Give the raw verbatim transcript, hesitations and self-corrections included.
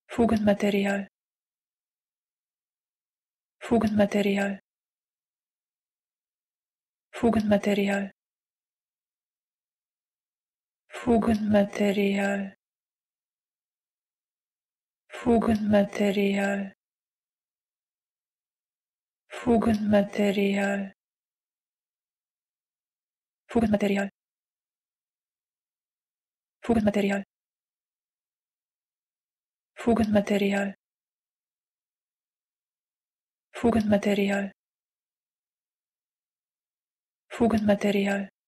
Fugenmaterial, Fugenmaterial, Fugenmaterial, Fugenmaterial, Fugenmaterial, Fugenmaterial, Fugenmaterial, Fugenmaterial, Fugenmaterial, Fugenmaterial, Fugenmaterial,